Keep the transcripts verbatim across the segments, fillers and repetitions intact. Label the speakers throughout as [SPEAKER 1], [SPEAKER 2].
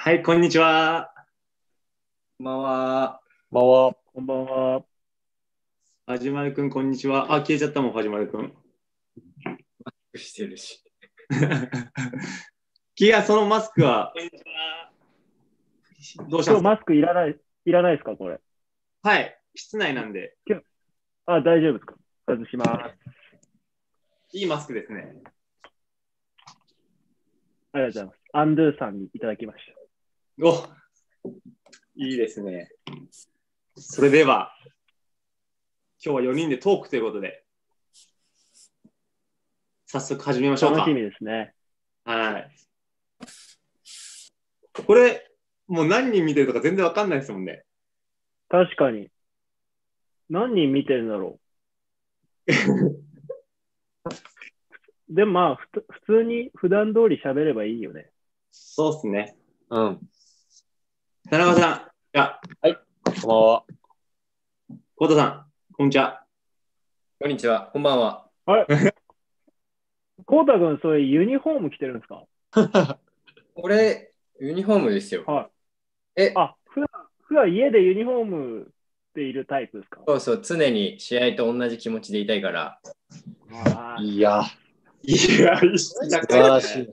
[SPEAKER 1] はい、こんにちは。
[SPEAKER 2] こんばんは。
[SPEAKER 3] まあは、
[SPEAKER 4] こんばんは。
[SPEAKER 1] はじまるくん、こんにちは。あ、消えちゃったもん、はじまるくん。
[SPEAKER 2] してるし。
[SPEAKER 1] キア、そのマスクは、どうしたんですか？
[SPEAKER 4] 今日マスクいらない、いらないですか、これ。
[SPEAKER 1] はい、室内なんで、
[SPEAKER 4] あ、大丈夫ですか。外します。
[SPEAKER 1] いいマスクですね。
[SPEAKER 4] ありがとうございます。アンドゥさんにいただきまし
[SPEAKER 1] お、いいですね。それでは、今日はよにんでトークということで、早速始めましょ
[SPEAKER 4] た。
[SPEAKER 1] うか。
[SPEAKER 4] 楽しみですね。
[SPEAKER 1] はい。これ、もう何人見てるとか全然わかんないですもんね。
[SPEAKER 4] 確かに。何人見てるんだろう。でもまあ、ふつ普通に普段通り喋ればいいよね。
[SPEAKER 1] そうっすね。
[SPEAKER 3] うん。
[SPEAKER 1] 田中さん、いや、
[SPEAKER 3] こんばんは。
[SPEAKER 1] コウタさん、こんにちは。
[SPEAKER 2] こんにちは。こんばんは。
[SPEAKER 4] あれコウタ君、そういうユニフォーム着てるんですか？
[SPEAKER 2] これ、ユニフォームですよ。
[SPEAKER 4] はい。
[SPEAKER 2] え、
[SPEAKER 4] あ、普段、普段家でユニフォームでいるタイプですか？
[SPEAKER 2] そうそう、常に試合と同じ気持ちでいたいから。
[SPEAKER 4] あ
[SPEAKER 3] いや、
[SPEAKER 1] いや、意識
[SPEAKER 3] 素
[SPEAKER 1] 高い
[SPEAKER 3] 晴らしい。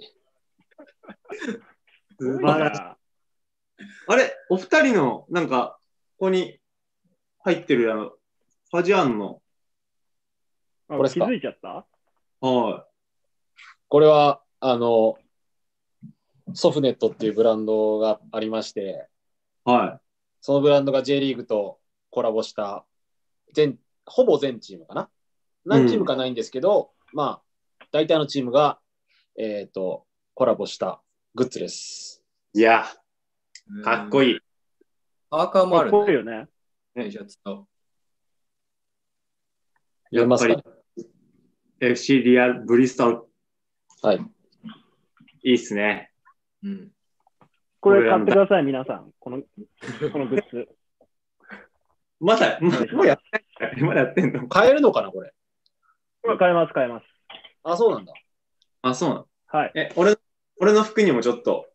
[SPEAKER 1] 素晴らしい。あれ、お二人の、なんか、ここに入ってるあの、ファジアンの、
[SPEAKER 4] あ
[SPEAKER 3] これっすか
[SPEAKER 4] 気づいちゃった？
[SPEAKER 1] は
[SPEAKER 3] これは、あの、ソフネットっていうブランドがありまして、
[SPEAKER 1] い、は
[SPEAKER 3] そのブランドが J リーグとコラボした全、ほぼ全チームかな。何チームかないんですけど、まあ、大体のチームが、えっ、と、コラボしたグッズです。
[SPEAKER 1] い。いや、かっこ
[SPEAKER 2] いい。
[SPEAKER 1] いい。
[SPEAKER 2] パーカーもあ
[SPEAKER 4] かっ
[SPEAKER 2] るね。
[SPEAKER 4] こいいよね。
[SPEAKER 2] T シャツと。
[SPEAKER 3] 読めますか？
[SPEAKER 1] やっぱり エフシー リアルブリストル、
[SPEAKER 3] はい。
[SPEAKER 1] いいっすね。
[SPEAKER 2] うん。
[SPEAKER 4] これ買ってください、皆さん。この、このグッズ。
[SPEAKER 1] まだ、ま
[SPEAKER 4] お願いします
[SPEAKER 1] もうやってんのまだやってんの
[SPEAKER 3] 買えるのかな、これ。
[SPEAKER 4] これ買えます、買えます。
[SPEAKER 3] あ、そうなんだ。
[SPEAKER 1] あ、そうなの。
[SPEAKER 4] はい。
[SPEAKER 1] え、俺、俺の服にもちょっと、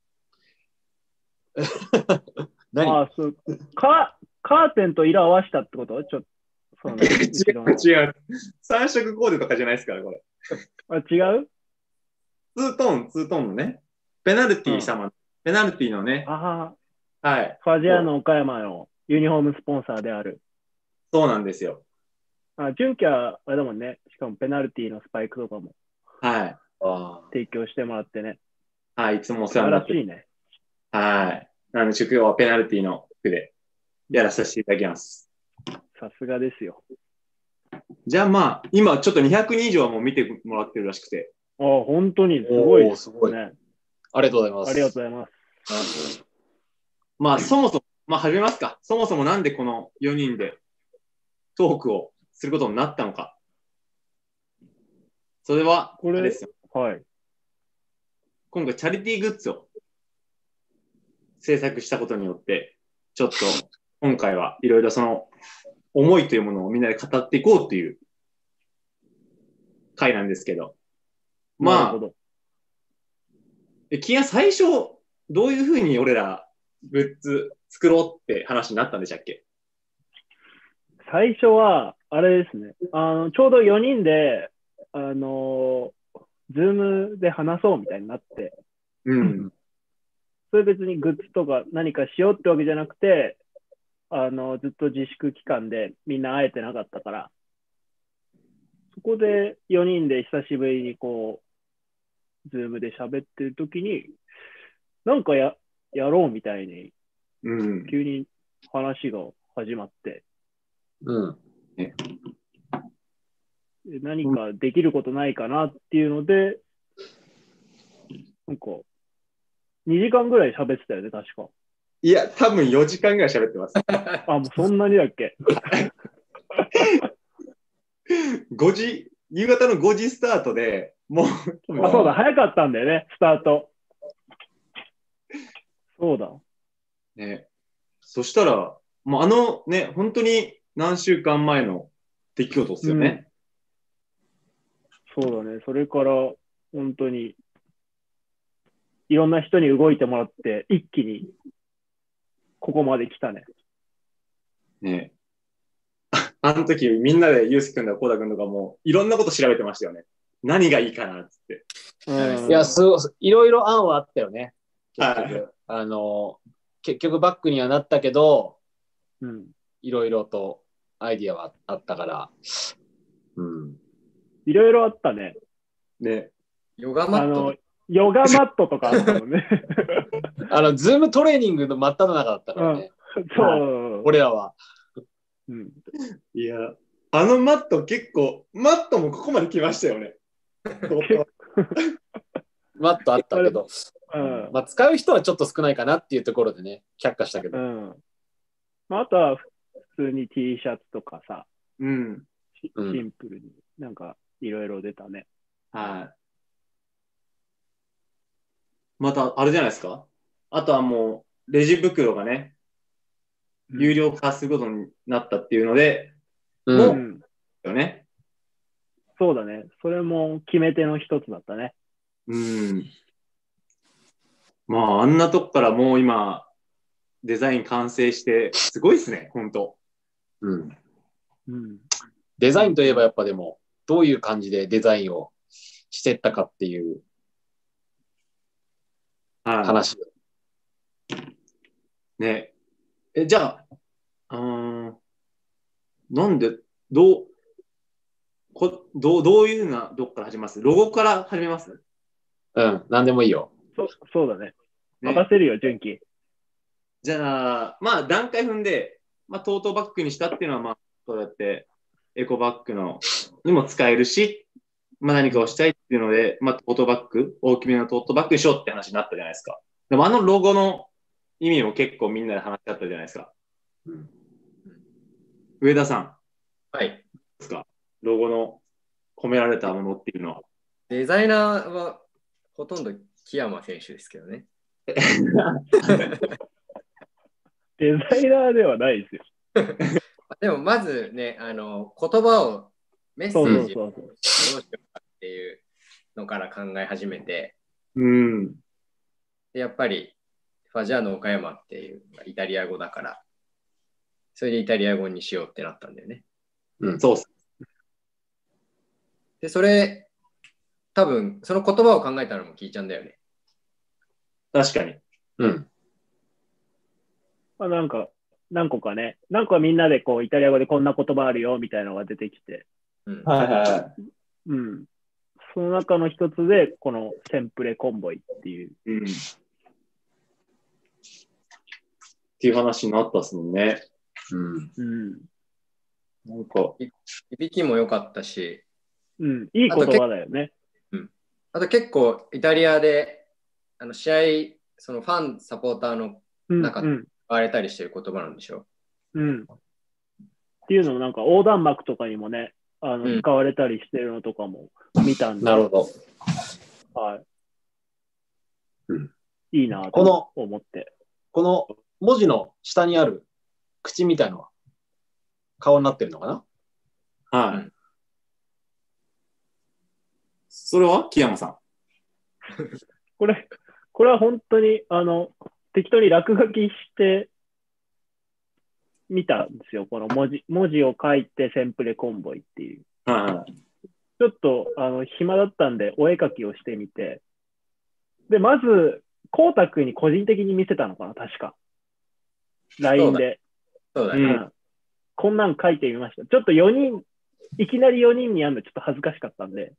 [SPEAKER 3] 何
[SPEAKER 4] あそうカカーテンと色合わせたってことちょっと。そうね、
[SPEAKER 1] 違
[SPEAKER 4] 後ろ
[SPEAKER 1] う、
[SPEAKER 4] の
[SPEAKER 1] 違う。三色コーデとかじゃないですから、これ。
[SPEAKER 4] あ違う
[SPEAKER 1] ツートーン、ツートーンのね。ペナルティ様、ペナルティのね、
[SPEAKER 4] あ
[SPEAKER 1] はい。
[SPEAKER 4] ファジアーノ岡山のユニフォームスポンサーである。
[SPEAKER 1] そうなんですよ。
[SPEAKER 4] あ純喜はあれだもんね。しかもペナルティのスパイクとかも
[SPEAKER 1] はい。
[SPEAKER 3] あ
[SPEAKER 4] 提供してもらってね。
[SPEAKER 1] はい、いつもお世
[SPEAKER 4] 素晴
[SPEAKER 1] 話になってる。
[SPEAKER 4] らしいね。
[SPEAKER 1] はい。なので、職業はペナルティの服でやらさせていただきます。
[SPEAKER 4] さすがですよ。
[SPEAKER 1] じゃあまあ、今ちょっとにひゃくにん以上はもう見てもらってるらしくて。
[SPEAKER 4] あ本当にすごい
[SPEAKER 3] おー
[SPEAKER 4] です
[SPEAKER 3] すごい
[SPEAKER 4] ね。
[SPEAKER 3] ありがとうございます。
[SPEAKER 4] ありがとうございます。
[SPEAKER 1] まあ、そもそも、まあ、始めますか。そもそもなんでこのよにんでトークをすることになったのか。それは、
[SPEAKER 4] これ
[SPEAKER 1] あれですよ。
[SPEAKER 4] はい。
[SPEAKER 1] 今回チャリティーグッズを制作したことによって、ちょっと今回はいろいろその思いというものをみんなで語っていこうっていう回なんですけど。まあ、
[SPEAKER 4] なるほど。
[SPEAKER 1] え、キア最初、どういうふうに俺らグッズ作ろうって話になったんでしたっけ？
[SPEAKER 4] 最初は、あれですね。あの、ちょうどよにんで、あの、ズームで話そうみたいになって、
[SPEAKER 1] うん。
[SPEAKER 4] それ別にグッズとか何かしようってわけじゃなくて、あの、ずっと自粛期間でみんな会えてなかったから、そこでよにんで久しぶりにこう、ズームで喋ってる時に、なんかや、やろうみたいに、
[SPEAKER 1] うん。
[SPEAKER 4] 急に話が始まって、
[SPEAKER 3] うん。
[SPEAKER 4] で何かできることないかなっていうので、なんか、にじかんぐらい喋ってたよね、確か。
[SPEAKER 1] いや、多分よじかんぐらい喋ってます。
[SPEAKER 4] あ、もうそんなにだっけ？
[SPEAKER 1] ごじ、夕方のごじスタートで、もう、
[SPEAKER 4] あ、そうだ、早かったんだよね、スタート。そうだ。
[SPEAKER 1] ね、そしたら、もうあのね、本当に何週間前の出来事ですよね。
[SPEAKER 4] そうだね、それから、本当に、 いろんな人に動いてもらって、一気にここまで来たね。
[SPEAKER 1] ねえ。あの時みんなでユース君とかコーダ君とかもいろんなこと調べてましたよね。何がいいかなっつって。
[SPEAKER 4] うん、
[SPEAKER 3] いや、すごい、いろいろ案はあったよね。結局。
[SPEAKER 1] はい
[SPEAKER 3] あの、結局バックにはなったけど、
[SPEAKER 4] うん、
[SPEAKER 3] いろいろとアイディアはあったから。うん。
[SPEAKER 4] いろいろあったね。
[SPEAKER 1] ね。
[SPEAKER 2] ヨガマット
[SPEAKER 4] あの、ヨガマットとかあったもんね。
[SPEAKER 3] あの、ズームトレーニングの真っ只中だったからね。
[SPEAKER 4] そう。
[SPEAKER 3] 俺らは。
[SPEAKER 4] うん、
[SPEAKER 1] いや、あのマット結構、マットもここまで来ましたよね。
[SPEAKER 3] マットあったけど、
[SPEAKER 4] うん
[SPEAKER 3] まあ、使う人はちょっと少ないかなっていうところでね、却下したけど。
[SPEAKER 4] うんまあ、あとは普通に T シャツとかさ、
[SPEAKER 1] うん。
[SPEAKER 4] シ
[SPEAKER 3] うん
[SPEAKER 4] シンプルになんかいろいろ出たね。
[SPEAKER 1] はい。また、あれじゃないですか。あとはもう、レジ袋がね、有料化することになったっていうので、
[SPEAKER 3] うん
[SPEAKER 1] もう
[SPEAKER 4] うん、
[SPEAKER 1] よね。
[SPEAKER 4] そうだね。それも決め手の一つだったね。
[SPEAKER 1] うん。まあ、あんなとこからもう今、デザイン完成して、すごいですね、ほんと。
[SPEAKER 3] うん。
[SPEAKER 4] うん、
[SPEAKER 3] デザインといえばやっぱでも、どういう感じでデザインをしてったかっていう
[SPEAKER 1] はい。
[SPEAKER 3] 話。
[SPEAKER 1] ね。え、じゃあ、うーん、なんで、どう、こどう、どういうな、どっから始めます？ロゴから始めます？
[SPEAKER 3] うん、なんでもいいよ。
[SPEAKER 4] そそうだね。
[SPEAKER 1] ね
[SPEAKER 4] 任せるよ、純喜。
[SPEAKER 1] じゃあ、まあ、段階踏んで、まあ、トートバッグにしたっていうのは、まあ、そうやって、エコバッグのにも使えるし、まあ、何かをしたいっていうので、まあ、トートバッグ、大きめのトートバッグにしようって話になったじゃないですか。でも、あのロゴの意味も結構みんなで話し合ったじゃないですか。
[SPEAKER 3] うん、
[SPEAKER 1] 上田さん、
[SPEAKER 2] はい。
[SPEAKER 1] ですか？ロゴの込められたものっていうのは。
[SPEAKER 2] デザイナーはほとんど木山選手ですけどね。
[SPEAKER 4] デザイナーではないですよ。
[SPEAKER 2] でもまずね、あの言葉を、メッセ
[SPEAKER 4] そう
[SPEAKER 2] ージをど
[SPEAKER 4] そうそう
[SPEAKER 2] うしようかっていうのから考え始めて、
[SPEAKER 1] うん。
[SPEAKER 2] でやっぱりファジャーノ岡山っていうイタリア語だから、それでイタリア語にしようってなったんだよね。
[SPEAKER 3] うん、
[SPEAKER 1] そうっす。
[SPEAKER 2] で、それ、多分その言葉を考えたのもキイちゃんだよね。
[SPEAKER 1] 確かに。
[SPEAKER 3] うん。
[SPEAKER 4] まあ、なんか、何個かね、何個かみんなでこうイタリア語でこんな言葉あるよみたいなのが出てきて、
[SPEAKER 2] うん、
[SPEAKER 1] はいはい。
[SPEAKER 4] うん。その中の一つで、このセンプレコンボイっていう。
[SPEAKER 1] うん。っていう話になったっすもんね。
[SPEAKER 3] うん。
[SPEAKER 4] うん。
[SPEAKER 1] なんか。
[SPEAKER 2] 響きも良かったし、
[SPEAKER 4] うん。いい言葉だよね。
[SPEAKER 2] あと結構イタリアであの試合、そのファン、サポーターの
[SPEAKER 4] うん。
[SPEAKER 2] 中で
[SPEAKER 4] うん。
[SPEAKER 2] 使われたりしてる言葉なんでしょ
[SPEAKER 4] うん。っていうのもなんか横断幕とかにもね、あの、
[SPEAKER 2] うん
[SPEAKER 4] 使われたりしてるのとかも見たんで、
[SPEAKER 3] なるほど。
[SPEAKER 4] はい。
[SPEAKER 3] うん
[SPEAKER 4] いいな
[SPEAKER 3] この
[SPEAKER 4] と思って。
[SPEAKER 3] この文字の下にある口みたいのは顔になってるのかな？
[SPEAKER 1] はい。
[SPEAKER 2] うん
[SPEAKER 1] それは木山さん。
[SPEAKER 4] これ、これは本当に、あの、適当に落書きしてみたんですよ。この文字、文字を書いてセンプレコンボイっていう。
[SPEAKER 1] はい。
[SPEAKER 4] ちょっと、あの、暇だったんで、お絵描きをしてみて。で、まず、光太くんに個人的に見せたのかな、確か。ライン で。
[SPEAKER 2] そうだね。
[SPEAKER 4] うん。こんなん書いてみました。ちょっとよにん、いきなりよにんにやるのちょっと恥ずかしかったんで、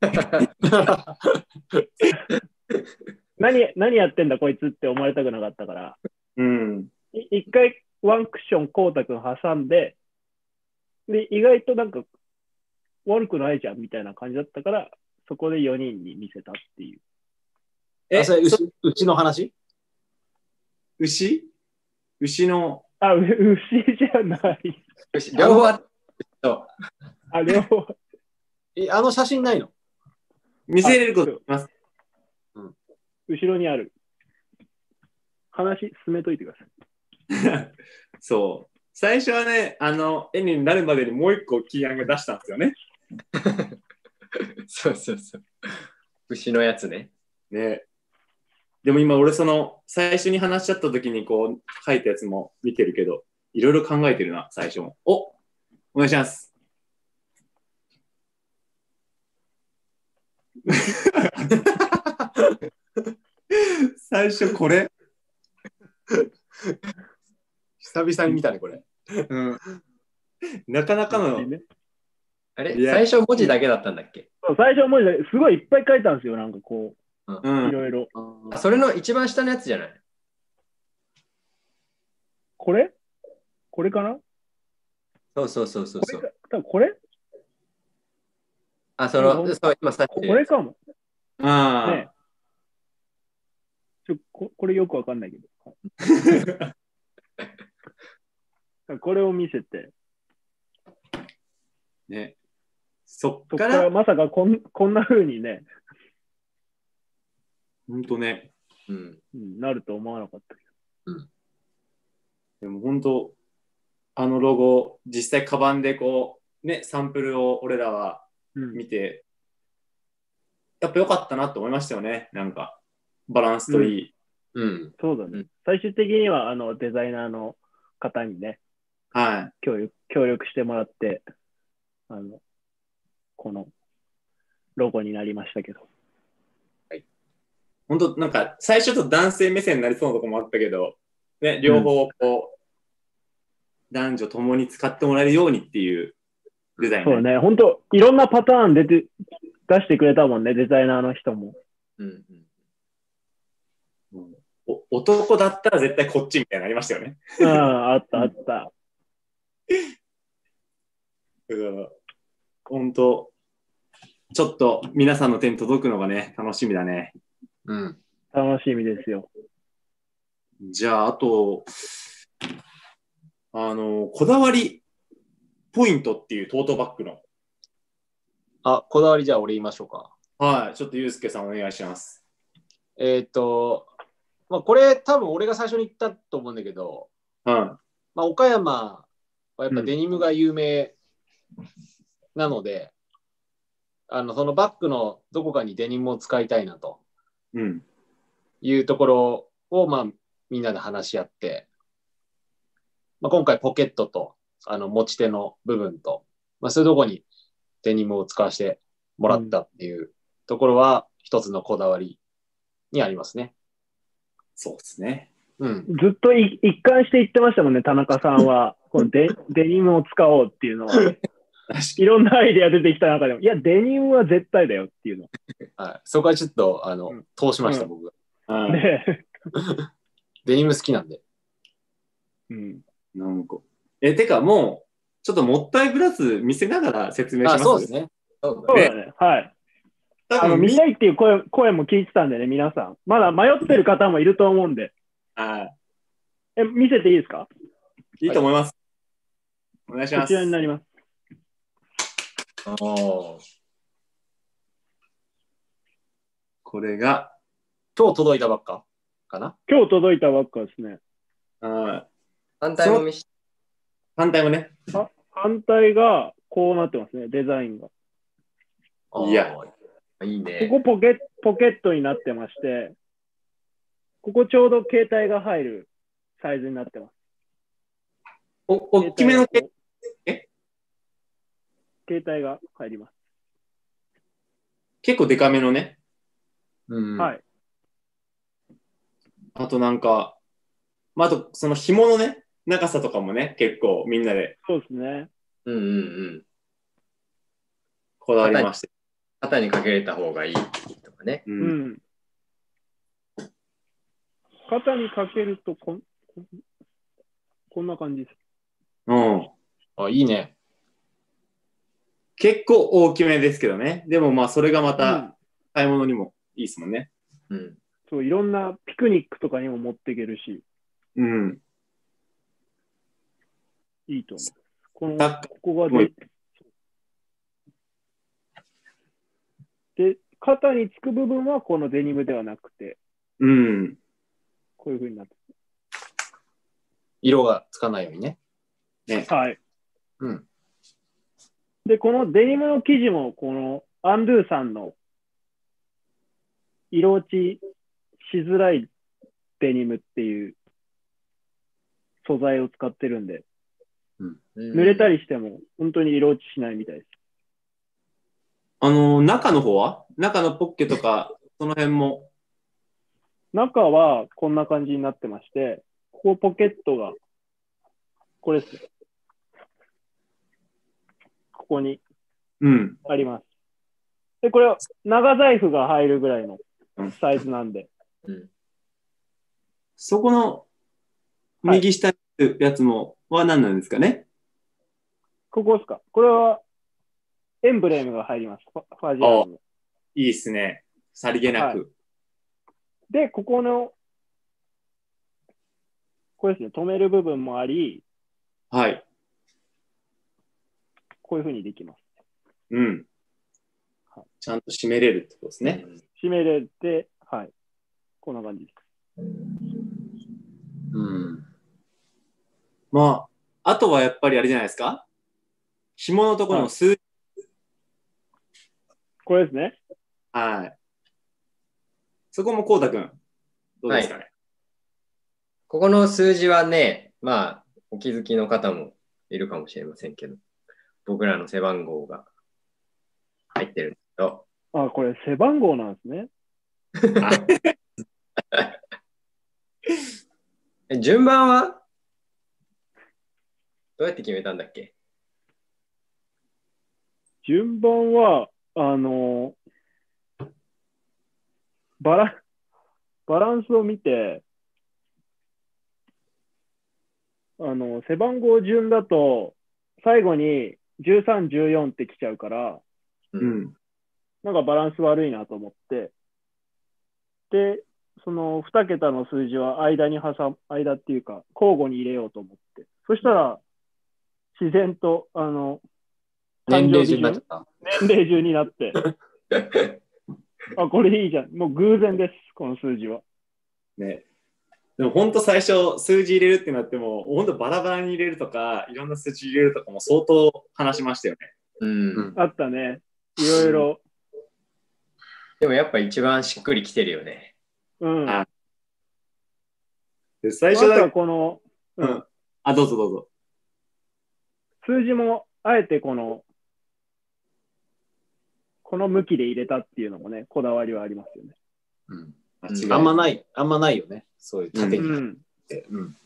[SPEAKER 4] 何、何やってんだこいつって思われたくなかったから、
[SPEAKER 1] うん。
[SPEAKER 4] い一回ワンクッション光太くん挟んで、で、意外となんか悪くないじゃんみたいな感じだったから、そこでよにんに見せたっていう。
[SPEAKER 1] え、
[SPEAKER 3] あそれ
[SPEAKER 1] そう
[SPEAKER 3] 牛うちの話？
[SPEAKER 1] 牛牛の、
[SPEAKER 4] あ、う牛じゃない。
[SPEAKER 2] 両方あっそう
[SPEAKER 4] あ、両方。
[SPEAKER 3] え、あの写真ないの？
[SPEAKER 1] 見せれることあります。
[SPEAKER 4] 後ろにある。話進めといてください。
[SPEAKER 1] そう。最初はね、あの、絵になるまでにもう一個キーアンが出したんですよね。
[SPEAKER 2] そうそうそう。牛のやつね。
[SPEAKER 1] ね。 でも今俺その最初に話しちゃった時にこう書いたやつも見てるけど、いろいろ考えてるな、最初も。お、お願いします。最初これ
[SPEAKER 3] 久々に見たね、これ。
[SPEAKER 1] うん。なかなかの。
[SPEAKER 2] あれ最初文字だけだったんだっけ？
[SPEAKER 4] 最初文字だけ、すごいいっぱい書いたんですよ、なんかこう。
[SPEAKER 1] うん、
[SPEAKER 4] いろいろ。
[SPEAKER 2] あ、それの一番下のやつじゃない？
[SPEAKER 4] これこれかな？
[SPEAKER 2] そうそうそうそうそう。
[SPEAKER 4] 多分これ
[SPEAKER 2] あ、その、そう、今さっき。
[SPEAKER 4] これかも。
[SPEAKER 1] ああ、
[SPEAKER 4] ね。ちょこ、これよくわかんないけど。これを見せて。
[SPEAKER 1] ね。そっ
[SPEAKER 4] そっ
[SPEAKER 1] か
[SPEAKER 4] かららまさかこんこんな風にね、
[SPEAKER 1] ほんとね。
[SPEAKER 2] うん。
[SPEAKER 4] うん、なると思わなかったけ
[SPEAKER 2] うん。
[SPEAKER 1] でも本当、あのロゴ、実際カバンでこう、ね、サンプルを俺らは
[SPEAKER 4] ど。うん、
[SPEAKER 1] 見て、やっぱ良かったなと思いましたよね。なんか、バランスといい。
[SPEAKER 2] うん。
[SPEAKER 4] そうだね、
[SPEAKER 2] うん。
[SPEAKER 4] 最終的にはあのデザイナーの方にね、
[SPEAKER 1] はい。
[SPEAKER 4] 協力協力してもらって、あの、このロゴになりましたけど。
[SPEAKER 1] 本当なんか、最初と男性目線になりそうなとこもあったけど、ね、両方こう、男女ともに使ってもらえるようにっていうデザイン、
[SPEAKER 4] そうね、本当いろんなパターン出て出してくれたもんね、デザイナーの人も。
[SPEAKER 2] うん
[SPEAKER 1] うん、お男だったら絶対こっちみたいなのありましたよね。
[SPEAKER 4] うん、あったあった。
[SPEAKER 1] だから本当、ちょっと皆さんの手に届くのがね、楽しみだね。
[SPEAKER 2] うん。
[SPEAKER 4] 楽しみですよ。
[SPEAKER 1] じゃあ、あと、あの、こだわりポイントっていうトートバッグの。
[SPEAKER 3] あ、こだわりじゃあ俺言いましょうか。
[SPEAKER 1] はい、ちょっとゆうすけさんお願いします。
[SPEAKER 3] えーっと、まあ、これ多分俺が最初に言ったと思うんだけど、
[SPEAKER 1] は
[SPEAKER 3] まあ、岡山はやっぱデニムが有名なので、うん、あのそのバッグのどこかにデニムを使いたいなというところを、まあ、みんなで話し合って、まあ、今回ポケットとあの持ち手の部分と、まあ、そういうところにデニムを使わせてもらったっていうところは一つのこだわりにありますね。
[SPEAKER 1] そうですね。
[SPEAKER 3] うん、
[SPEAKER 4] ずっとい一貫して言ってましたもんね、田中さんは。このデデニムを使おうっていうのは。いろんなアイデア出てきた中でも、いや、デニムは絶対だよっていうの。
[SPEAKER 3] はい、そこはちょっとあの、うん、通しました、うん、僕
[SPEAKER 1] が。
[SPEAKER 4] ね、
[SPEAKER 3] デニム好きなんで。
[SPEAKER 4] うん。
[SPEAKER 1] なんか。え、てかもう、ちょっともったいぶらず見せながら説明します。
[SPEAKER 3] そうですね。
[SPEAKER 4] そうだね。はい。あの見たいっていう声、声も聞いてたんでね、皆さん。まだ迷ってる方もいると思うんで。
[SPEAKER 1] はい。
[SPEAKER 4] え、見せていいですか？
[SPEAKER 1] いいと思います。はい、お願いします。
[SPEAKER 4] こちらになります。
[SPEAKER 2] お
[SPEAKER 1] これが
[SPEAKER 3] 今日届いたばっかかな？
[SPEAKER 4] 今日届いたばっかですね。
[SPEAKER 1] はい。
[SPEAKER 2] 反対も見せて。
[SPEAKER 1] 反対もね。
[SPEAKER 4] あ、反対がこうなってますね、デザインが。
[SPEAKER 1] いや、
[SPEAKER 2] いいね。
[SPEAKER 4] ここポケ、ポケットになってまして、ここちょうど携帯が入るサイズになってます。
[SPEAKER 1] お、大きめの携帯、
[SPEAKER 4] え携帯が入ります。
[SPEAKER 1] 結構デカめのね。
[SPEAKER 3] うん、
[SPEAKER 4] はい。
[SPEAKER 1] あとなんか、まあ、あとその紐のね、長さとかもね、結構みんなで。
[SPEAKER 4] そうですね。
[SPEAKER 2] うんうんうん。
[SPEAKER 1] こだわりまして。
[SPEAKER 2] 肩にかけれた方がいいとかね。
[SPEAKER 4] うん。うん、肩にかけるとこん、こんな感じです。
[SPEAKER 1] うん。
[SPEAKER 3] あ、いいね。
[SPEAKER 1] 結構大きめですけどね。でもまあそれがまた買い物にもいいですもんね。
[SPEAKER 2] うん。
[SPEAKER 4] そう、いろんなピクニックとかにも持っていけるし。
[SPEAKER 1] うん。
[SPEAKER 4] いいと思う。この、ここがで、で、肩につく部分はこのデニムではなくて、
[SPEAKER 1] うん。
[SPEAKER 4] こういう風になってる。
[SPEAKER 3] 色がつかないようにね。
[SPEAKER 1] ね。
[SPEAKER 4] はい。
[SPEAKER 3] うん。
[SPEAKER 4] で、このデニムの生地も、このアンドゥさんの色落ちしづらいデニムっていう素材を使ってるんで、濡れた
[SPEAKER 2] り。
[SPEAKER 4] りしても本当に色落ちしないみたいです。
[SPEAKER 1] あの、中の方は中のポッケとか、その辺も。
[SPEAKER 4] 中はこんな感じになってまして、ここポケットが、これですね。ここに
[SPEAKER 1] うん。
[SPEAKER 4] あります。で、これは長財布が入るぐらいのサイズなんで。
[SPEAKER 2] うん
[SPEAKER 1] そこの右下にあるやつも、は何なんですかね。
[SPEAKER 4] ここですか。これはエンブレムが入ります。ファファジアーノの。
[SPEAKER 1] いいっすね。さりげなく。
[SPEAKER 4] で、ここの、これですね、止める部分もあり、
[SPEAKER 1] はい。
[SPEAKER 4] こういう風にできます。
[SPEAKER 1] うん。ちゃんと締めれるってことですね。
[SPEAKER 4] 締めれて、はい。こんな感じです。
[SPEAKER 3] うん。
[SPEAKER 1] まあ、あとはやっぱりあれじゃないですか。紐のところの数字。
[SPEAKER 4] これですね。
[SPEAKER 1] はい。そこもこうたくん、どうですかね。
[SPEAKER 2] ここの数字はね、まあ、お気づきの方もいるかもしれませんけど、僕らの背番号が入ってるんですけど、
[SPEAKER 4] あ、これ背番号なんですね。
[SPEAKER 2] え順番はどうやって決めたんだっけ？
[SPEAKER 4] 順番は、あの、バラ、バランスを見て、あの、背番号順だと、最後にじゅうさん、じゅうよんって来ちゃうから、
[SPEAKER 1] うん。
[SPEAKER 4] なんかバランス悪いなと思って、で、そのに桁の数字は間に挟む、間っていうか、交互に入れようと思って。そしたら、自然と、あの、
[SPEAKER 3] 年齢順になっちゃった。
[SPEAKER 4] 年齢順になって、あ、これいいじゃん。もう偶然です、この数字は。
[SPEAKER 1] ね。でも本当最初数字入れるってなっても、本当バラバラに入れるとか、いろんな数字入れるとかも相当話しましたよね。
[SPEAKER 2] うん。
[SPEAKER 4] あったね。いろいろ。
[SPEAKER 2] でもやっぱ一番しっくりきてるよね。
[SPEAKER 4] うん。
[SPEAKER 1] あ
[SPEAKER 4] あ
[SPEAKER 1] で最
[SPEAKER 4] と
[SPEAKER 1] 初だ
[SPEAKER 4] はこの、
[SPEAKER 1] う
[SPEAKER 4] うんん、
[SPEAKER 1] あ、どうぞどうぞ。
[SPEAKER 4] 数字もあえてこの、この向きで入れたっていうのもね、こだわりはありますよね。
[SPEAKER 3] うん。
[SPEAKER 1] 間違い
[SPEAKER 3] あんまない、あんまないよね。そういう縦に。
[SPEAKER 4] うん。
[SPEAKER 3] うん。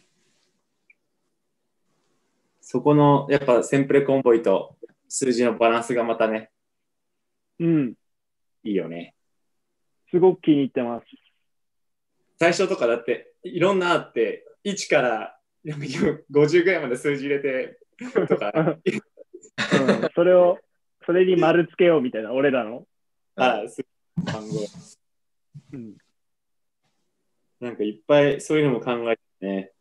[SPEAKER 1] そこのやっぱセンプレコンボイと数字のバランスがまたね、
[SPEAKER 4] うん。
[SPEAKER 1] いいよね。
[SPEAKER 4] すごく気に入ってます。
[SPEAKER 1] 最初とかだっていろんなあって、いちからごじゅうぐらいまで数字入れてとか、
[SPEAKER 4] うん、それを、それに丸つけようみたいな、俺らの。
[SPEAKER 1] あ数番号。
[SPEAKER 4] うん。
[SPEAKER 1] なんかいっぱいそういうのも考えてね。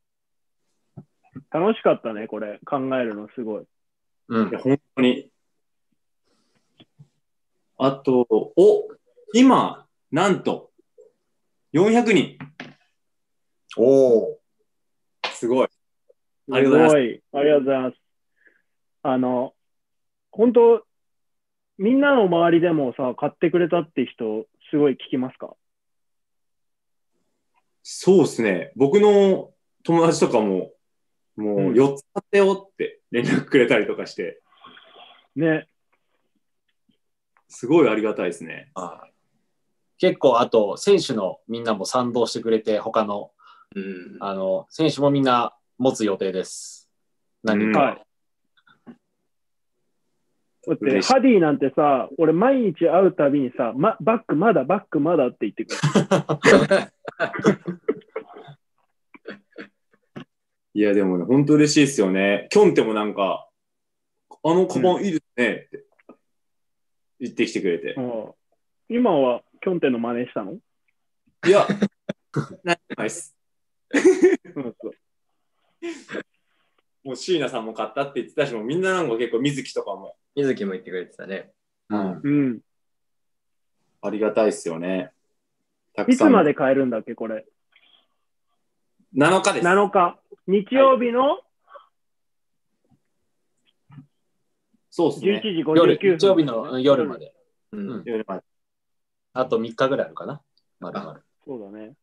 [SPEAKER 4] 楽しかったね、これ。考えるのすごい。
[SPEAKER 3] うん
[SPEAKER 1] いや、。本当に。あと、お、今、なんと、よんひゃくにん。
[SPEAKER 3] おお。
[SPEAKER 1] すごい。
[SPEAKER 4] す
[SPEAKER 1] ありがとうござ
[SPEAKER 4] ごい。ありがとうございます。あの、本当みんなの周りでもさ、買ってくれたって人、すごい聞きますか？
[SPEAKER 1] そうですね。僕の友達とかも、もうよっつ買ってよって連絡くれたりとかして、
[SPEAKER 4] ね。
[SPEAKER 1] すごいありがたいですね。
[SPEAKER 3] ああ結構、あと、選手のみんなも賛同してくれて、他の、
[SPEAKER 2] うん。
[SPEAKER 3] あの、選手もみんな持つ予定です。何人か。
[SPEAKER 4] はい。だって、
[SPEAKER 1] 嬉しい
[SPEAKER 4] ハディなんてさ、俺毎日会うたびにさ、ま、バックまだ、バックまだって言ってくる。
[SPEAKER 1] いや、でもね、本当嬉しいですよね。キョンテもなんか、あのカバンいいですねって言ってきてくれて。
[SPEAKER 4] うん今はキョンテの真似したの？
[SPEAKER 1] いや、ないです。
[SPEAKER 4] うんそう
[SPEAKER 1] もう椎名さんも買ったって言ってたし、もうみんななんか結構水木とかも、
[SPEAKER 2] 水木も言ってくれてたね。
[SPEAKER 3] うん。
[SPEAKER 4] うん。
[SPEAKER 1] ありがたいですよね。たく
[SPEAKER 4] いつ
[SPEAKER 1] さん。
[SPEAKER 4] まで買えるんだっけ、これ。
[SPEAKER 1] なのかです。
[SPEAKER 4] なのか。日曜日の11
[SPEAKER 1] そうですね。
[SPEAKER 4] 時
[SPEAKER 3] 夜、
[SPEAKER 4] 59分。
[SPEAKER 3] 日曜日の夜まで。
[SPEAKER 2] うん。
[SPEAKER 3] うん
[SPEAKER 1] 夜まで
[SPEAKER 3] あとみっかぐらいあるかな。まだまだ。
[SPEAKER 4] そうだね。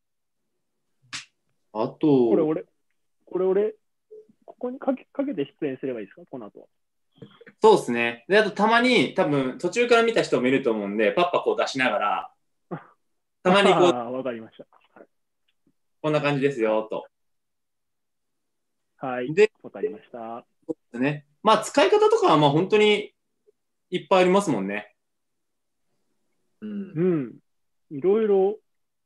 [SPEAKER 1] あと、
[SPEAKER 4] これ俺、これ俺、ここにかけかけて出演すればいいですか、この後は。
[SPEAKER 1] そうですね。で、あとたまに多分途中から見た人もいると思うんで、パッパこう出しながら、たまにこう、
[SPEAKER 4] ああ、わかりまし
[SPEAKER 1] こんな感じですよ、と。
[SPEAKER 4] た。はい。
[SPEAKER 1] で、
[SPEAKER 4] わかりました。
[SPEAKER 1] ね。まあ、使い方とかはまあ本当にいっぱいありますもんね。
[SPEAKER 2] うん
[SPEAKER 4] う。ん。いろいろ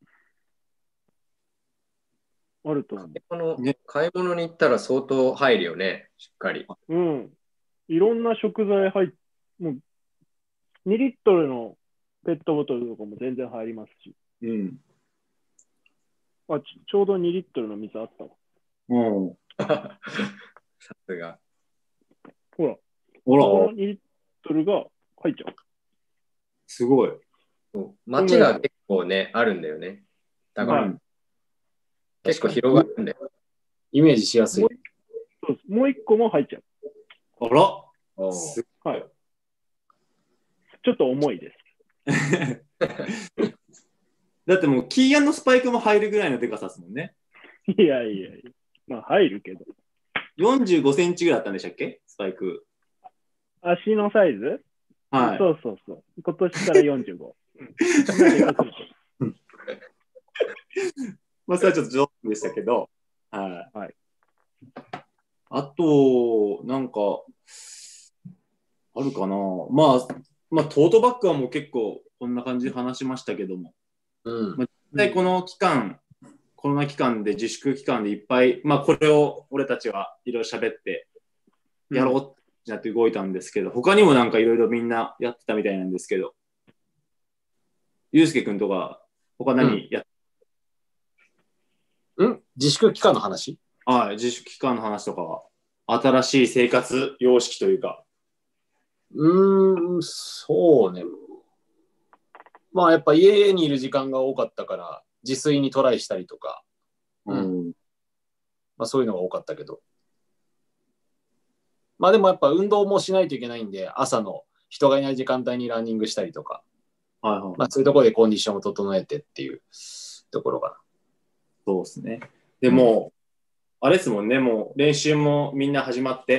[SPEAKER 4] あると思
[SPEAKER 2] この
[SPEAKER 1] ね
[SPEAKER 2] 買い物に行ったら相当入るよね、しっかり。
[SPEAKER 4] う。うん。いろんな食材入っ、もうにリットルのペットボトルとかも全然入りますし。
[SPEAKER 1] うん。
[SPEAKER 4] あ、ちちょうどにリットルの水あったわ。
[SPEAKER 1] うん。
[SPEAKER 2] さすが。
[SPEAKER 4] ほら、
[SPEAKER 1] ほら、
[SPEAKER 4] このにリットルが入っちゃう。
[SPEAKER 1] すごい。
[SPEAKER 2] そう街が結構ね、あるんだよね。だから、
[SPEAKER 4] はい
[SPEAKER 2] 結構広がるんだよ。
[SPEAKER 3] イメージしやすい。
[SPEAKER 4] そうです。もう一個も入っちゃう。
[SPEAKER 1] あら、
[SPEAKER 2] おう
[SPEAKER 1] す
[SPEAKER 4] はい。ちょっと重いです。
[SPEAKER 1] だってもう、キーヤンのスパイクも入るぐらいのでかさですもんね。
[SPEAKER 4] いやいやいや。まあ入るけど。
[SPEAKER 1] よんじゅうごセンチぐらいだったんでしたっけスパイク。
[SPEAKER 4] 足のサイズ、
[SPEAKER 1] はい。
[SPEAKER 4] そうそうそう。今年からよんじゅうご。うん、そんなでかくない
[SPEAKER 1] まあ、それはちょっと冗談でしたけど。はい。
[SPEAKER 4] はい
[SPEAKER 1] あと、なんか、あるかな。まあ、まあ、トートバッグはもう結構こんな感じで話しましたけども。
[SPEAKER 3] うん。
[SPEAKER 1] 実際この期間、コロナ期間で自粛期間でいっぱい、まあこれを俺たちはいろいろ喋ってやろうってなって動いたんですけど、他にもなんかいろいろみんなやってたみたいなんですけど、ゆうすけくんとか他何やっ、
[SPEAKER 3] うん自粛期間の話
[SPEAKER 1] はい、自粛期間の話とかは、新しい生活様式というか。
[SPEAKER 3] うーん、そうね。まあやっぱ家にいる時間が多かったから自炊にトライしたりとか、
[SPEAKER 1] うん。
[SPEAKER 3] まあそういうのが多かったけど。まあでもやっぱ運動もしないといけないんで、朝の人がいない時間帯にランニングしたりとか、
[SPEAKER 1] はいはい。
[SPEAKER 3] まあそういうところでコンディションを整えてっていうところか
[SPEAKER 1] そうですね。でも、あれですもんね、もう練習もみんな始まって、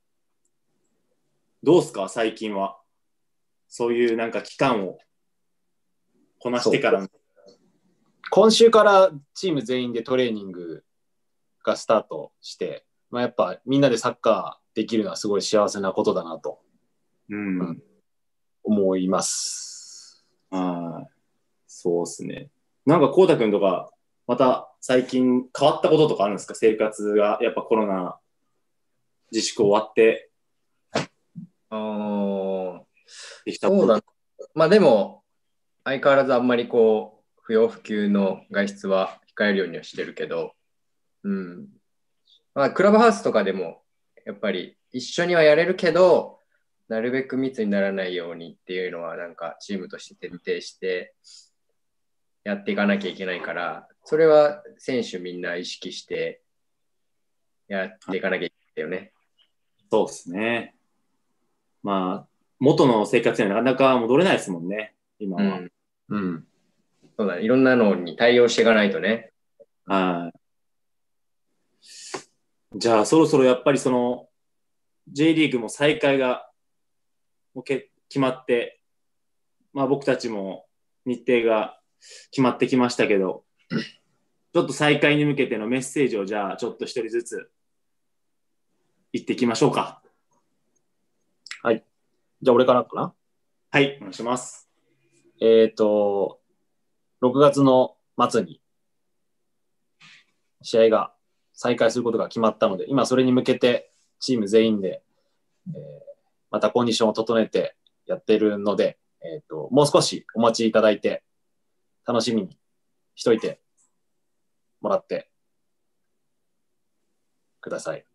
[SPEAKER 1] どうすか、最近は。そういうなんか期間をこなしてからの。
[SPEAKER 3] な。今週からチーム全員でトレーニングがスタートして、まあやっぱみんなでサッカーできるのはすごい幸せなことだなと
[SPEAKER 1] うん。
[SPEAKER 3] 思います。
[SPEAKER 1] はい。そうですね。なんか、こうたくんとか、また最近変わったこととかあるんですか、生活が、やっぱコロナ自粛終わって
[SPEAKER 2] あー
[SPEAKER 1] できた。
[SPEAKER 2] そうだ。まあでも、相変わらずあんまりこう、不要不急の外出は控えるようにはしてるけど、うん。まあ、クラブハウスとかでも、やっぱり一緒にはやれるけど、なるべく密にならないようにっていうのは、なんかチームとして徹底してやっていかなきゃいけないから、それは選手みんな意識してやっていかなきゃいけないよね。
[SPEAKER 1] そうですね。まあ、元の生活にはなかなか戻れないですもんね、今は。
[SPEAKER 2] うん。
[SPEAKER 3] うん。
[SPEAKER 2] そうだね。いろんなのに対応していかないとね。
[SPEAKER 1] はい。じゃあ、そろそろやっぱりその、J リーグも再開がもうけ決まって、まあ僕たちも日程が決まってきましたけど、ちょっと再開に向けてのメッセージをじゃあちょっと一人ずつ言っていきましょうか。
[SPEAKER 3] じゃあ俺からかな。
[SPEAKER 1] はい、お願いします。
[SPEAKER 3] えっ、と、ろくがつの末に試合が再開することが決まったので、今それに向けてチーム全員で、えーまたコンディションを整えてやっているので、えっ、と、もう少しお待ちいただいて、楽しみにしといてもらってください。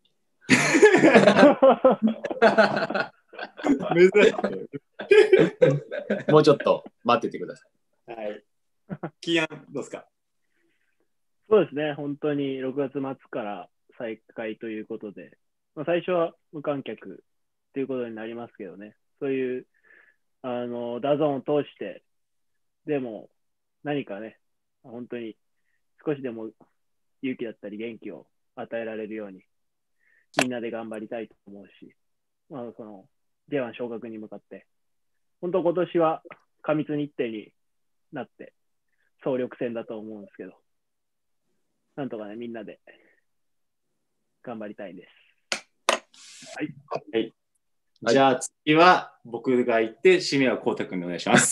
[SPEAKER 1] 珍しい。
[SPEAKER 3] もうちょっと待っててください。
[SPEAKER 1] はい。キアン、どうですか？
[SPEAKER 4] そうですね。本当にろくがつ末から再開ということで、まあ、最初は無観客ということになりますけどね。そういう、あの、ダゾーンを通して、でも何かね、 本当に少しでも勇気だったり元気を与えられるように、みんなで頑張りたいと思うし、まあ、その ジェイワン 昇格に向かって、本当今年は過密日程になって総力戦だと思うんですけど、なんとかね、みんなで頑張りたいです。はい。
[SPEAKER 1] はい。じゃあ次は僕が言って、締めはこうたくんでお願いします。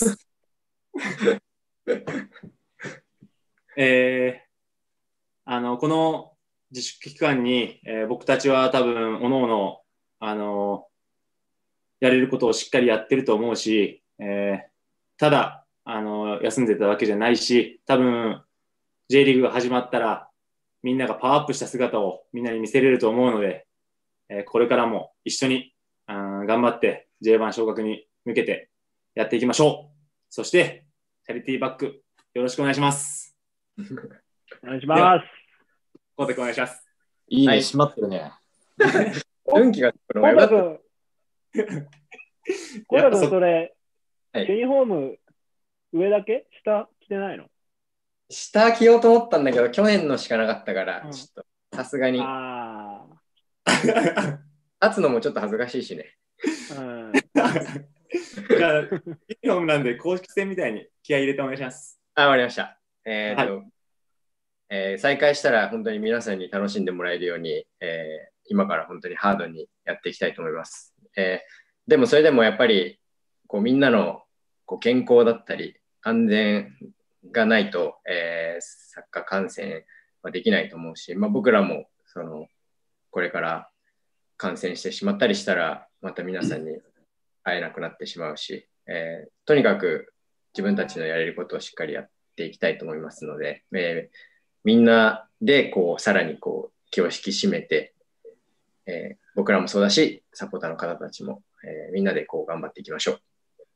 [SPEAKER 1] えー、あの、この自粛期間に、えー、僕たちは多分、おのおの、あのー、やれることをしっかりやってると思うし、えー、ただ、あのー、休んでたわけじゃないし、多分、J リーグが始まったら、みんながパワーアップした姿をみんなに見せれると思うので、えー、これからも一緒にあ頑張って ジェイワン 昇格に向けてやっていきましょう。そして、チャリティーバックよろしくお願いします。
[SPEAKER 4] お願いします。
[SPEAKER 1] コウタ君お願いします。
[SPEAKER 3] いいね、閉まってるね。
[SPEAKER 2] 運気がつくの
[SPEAKER 4] コウタ
[SPEAKER 2] がよかっ
[SPEAKER 4] 君、コウタ君それ、
[SPEAKER 2] はい
[SPEAKER 4] ユニフォーム上だけ下着てないの？
[SPEAKER 2] た。下着ようと思ったんだけど、去年のしかなかったから、
[SPEAKER 4] うん
[SPEAKER 2] ちょっとさすがに。
[SPEAKER 4] あ
[SPEAKER 2] 立つのもちょっと恥ずかしいしね。
[SPEAKER 4] あ、うん。
[SPEAKER 1] じゃあ、ユニフォームなんで公式戦みたいに気合い入れてお願いします。
[SPEAKER 2] あ、わかりました。えーっと、
[SPEAKER 1] は
[SPEAKER 2] えー再開したら本当に皆さんに楽しんでもらえるように、えー今から本当にハードにやっていきたいと思います。えーでもそれでもやっぱりこうみんなのこう健康だったり安全がないと、えーサッカー観戦はできないと思うし、まあ、僕らもそのこれから感染してしまったりしたらまた皆さんに会えなくなってしまうし、えーとにかく自分たちのやれることをしっかりやっていきたいと思いますので、えーみんなでこうさらにこう気を引き締めて、えー僕らもそうだしサポーターの方たちも、えーみんなでこう頑張っていきましょう。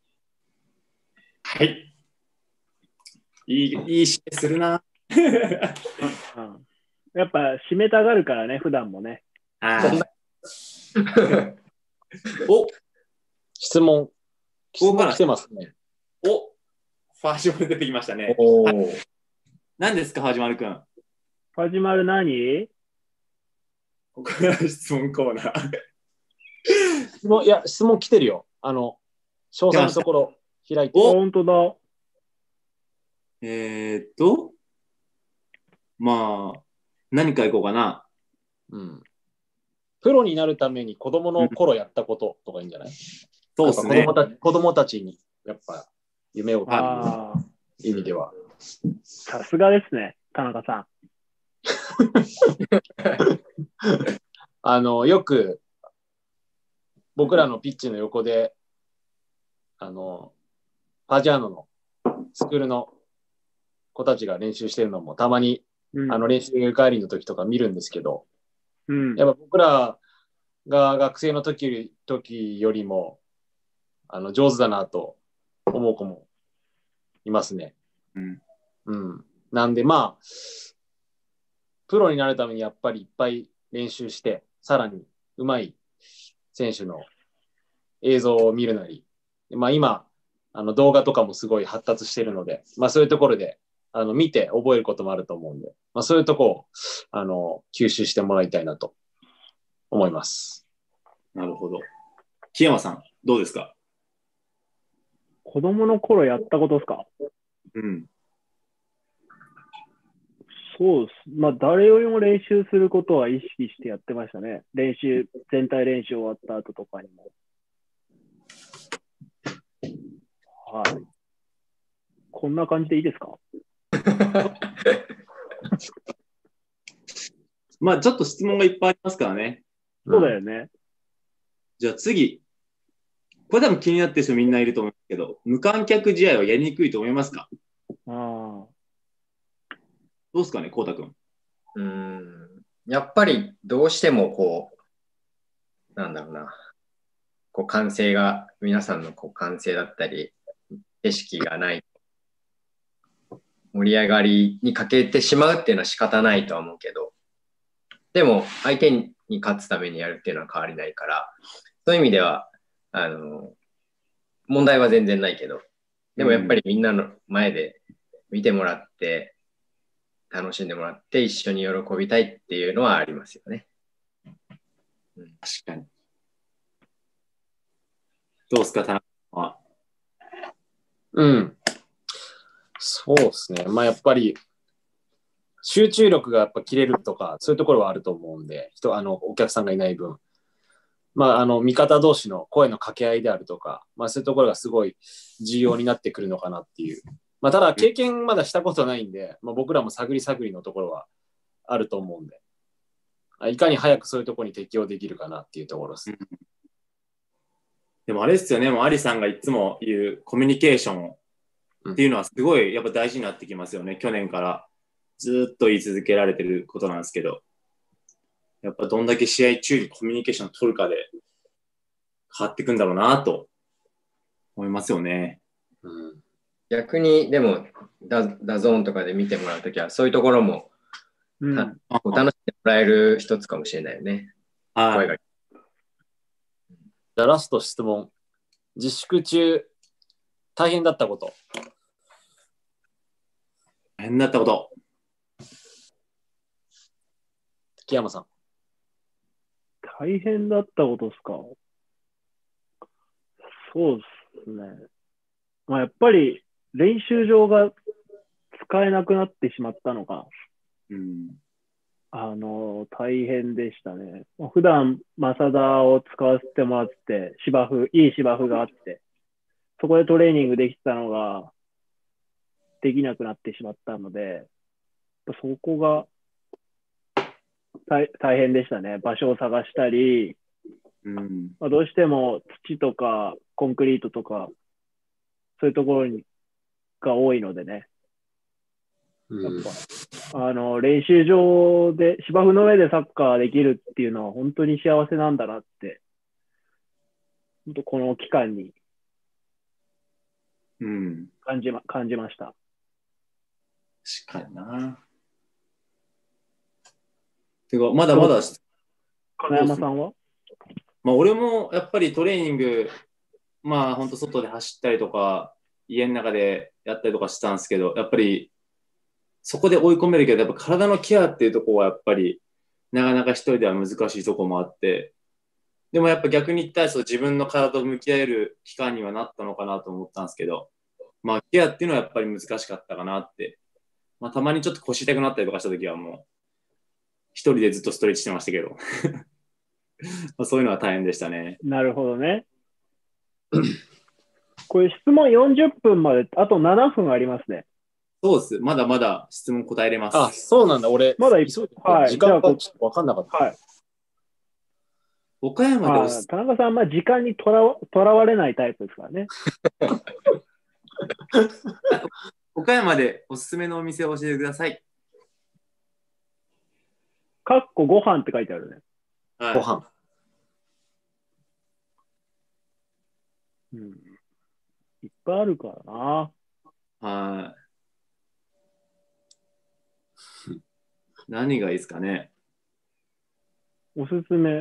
[SPEAKER 1] はい。いい、いい締めするな。
[SPEAKER 4] うんやっぱ締めたがるからね、普段もね。
[SPEAKER 1] あお、
[SPEAKER 3] 質問、質問来てますね。
[SPEAKER 1] お、ファージョル出てきましたね。
[SPEAKER 2] お
[SPEAKER 1] はい
[SPEAKER 2] ー
[SPEAKER 1] 何ですか、ファージョル君。
[SPEAKER 4] 始まる何？
[SPEAKER 1] ここから質問コーナー。
[SPEAKER 3] 質問いや、質問来てるよ。あの、詳細のところ開いて。
[SPEAKER 1] お
[SPEAKER 4] 本当だ。
[SPEAKER 1] えーっと、まあ、何かいこうかな。
[SPEAKER 3] うん。プロになるために子供の頃やったこととかいいんじゃない？
[SPEAKER 1] そうですね
[SPEAKER 3] やっぱ子供。た子供たちにやっぱ夢を与
[SPEAKER 4] ああ、
[SPEAKER 3] える意味では。
[SPEAKER 4] さすがですね、田中さん。
[SPEAKER 3] あの、よく僕らのピッチの横で、あの、パジャーノのスクールの子たちが練習してるのもたまに、
[SPEAKER 4] うん、
[SPEAKER 3] あの練習帰りの時とか見るんですけど、
[SPEAKER 4] うん、
[SPEAKER 3] やっぱ僕らが学生の時、時よりもあの上手だなと思う子もいますね。
[SPEAKER 1] うん
[SPEAKER 3] うん。なんでまあ、プロになるためにやっぱりいっぱい練習して、さらに上手い選手の映像を見るなり、まあ今、あの動画とかもすごい発達しているので、まあそういうところであの見て覚えることもあると思うんで、まあそういうとこをあの吸収してもらいたいなと思います。
[SPEAKER 1] なるほど。木山さん、どうですか？
[SPEAKER 4] 子供の頃やったことですか？
[SPEAKER 1] うん。
[SPEAKER 4] そうです。まあ、誰よりも練習することは意識してやってましたね。練習、全体練習終わった後とかにも。はい。こんな感じでいいですか？
[SPEAKER 1] まあ、ちょっと質問がいっぱいありますからね。
[SPEAKER 4] そうだよね。
[SPEAKER 1] じゃあ次。これ多分気になってる人みんないると思うんですけど、無観客試合はやりにくいと思いますか？
[SPEAKER 4] ああ。
[SPEAKER 1] どうですかね、こうたくん。
[SPEAKER 2] うーんやっぱりどうしてもこうなんだろうなこう歓声が皆さんのこう歓声だったり景色がない盛り上がりに欠けてしまうっていうのは仕方ないとは思うけど、でも相手に勝つためにやるっていうのは変わりないから、そういう意味ではあの問題は全然ないけど、でもやっぱりみんなの前で見てもらって楽しんでもらって一緒に喜びたいっていうのはありますよね。
[SPEAKER 1] 確かに。どうですか、田中さんは。
[SPEAKER 3] うん。そうですね。まあやっぱり、集中力がやっぱ切れるとか、そういうところはあると思うんで、人、あの、お客さんがいない分。まあ、あの、味方同士の声の掛け合いであるとか、まあそういうところがすごい重要になってくるのかなっていう。まあただ経験まだしたことないんで、まあ僕らも探り探りのところはあると思うんで、いかに早くそういうところに適応できるかなっていうところです。
[SPEAKER 1] でもあれですよね、もうアリさんがいつも言うコミュニケーションっていうのはすごいやっぱ大事になってきますよね。去年からずっと言い続けられてることなんですけど、やっぱどんだけ試合中にコミュニケーション取るかで変わっていくんだろうなと思いますよね。
[SPEAKER 3] うん、
[SPEAKER 2] 逆にでもダ、ダゾーンとかで見てもらうときはそういうところも、
[SPEAKER 4] うん、
[SPEAKER 2] 楽しんでもらえる一つかもしれないよね。
[SPEAKER 1] はい。
[SPEAKER 2] 声が。
[SPEAKER 3] じゃあラスト質問。自粛中、大変だったこと。
[SPEAKER 1] 大変だったこと。
[SPEAKER 3] 木山さん。
[SPEAKER 4] 大変だったことですか。そうですね。まあ、やっぱり練習場が使えなくなってしまったのが、
[SPEAKER 1] うん、
[SPEAKER 4] あの、大変でしたね。普段、マサダを使わせてもらって、芝生、いい芝生があって、そこでトレーニングできてたのが、できなくなってしまったので、そこが大大変でしたね。場所を探したり、
[SPEAKER 1] うん
[SPEAKER 4] まあ、どうしても土とかコンクリートとか、そういうところにが多いのでね。やっぱ、あの、練習場で、芝生の上でサッカーできるっていうのは本当に幸せなんだなって、本当この期間に
[SPEAKER 1] うん
[SPEAKER 4] 感じま、感じました。
[SPEAKER 1] 確かにな。てか、まだまだ、
[SPEAKER 4] 金山さんは
[SPEAKER 1] まあ、俺もやっぱりトレーニング、まあ本当外で走ったりとか、家の中でやったりとかしたんですけど、やっぱりそこで追い込めるけど、やっぱ体のケアっていうところはやっぱりなかなか一人では難しいところもあって、でもやっぱ逆に言ったらそう自分の体と向き合える期間にはなったのかなと思ったんですけど、まあケアっていうのはやっぱり難しかったかなって。まあたまにちょっと腰痛くなったりとかした時はもう一人でずっとストレッチしてましたけど、まあそういうのは大変でしたね。
[SPEAKER 4] なるほどね。これ質問よんじゅっぷんまで、あとななふんありますね。
[SPEAKER 1] そうです。まだまだ質問答えれます。
[SPEAKER 3] あ、そうなんだ。俺、
[SPEAKER 4] まだい
[SPEAKER 3] 急いで
[SPEAKER 4] はい
[SPEAKER 3] 時間がちょっと分かんなかった。
[SPEAKER 4] はい。
[SPEAKER 1] 岡山でおす
[SPEAKER 4] あ田中さん、まあ時間にとらわとらわれないタイプですからね。
[SPEAKER 1] 岡山でおすすめのお店を教えてください。
[SPEAKER 4] かっこご飯って書いてあるね。
[SPEAKER 1] はい、
[SPEAKER 3] ご飯。
[SPEAKER 4] うん。いっぱいあるからな。
[SPEAKER 1] はい。何がいいですかね。
[SPEAKER 4] おすすめ。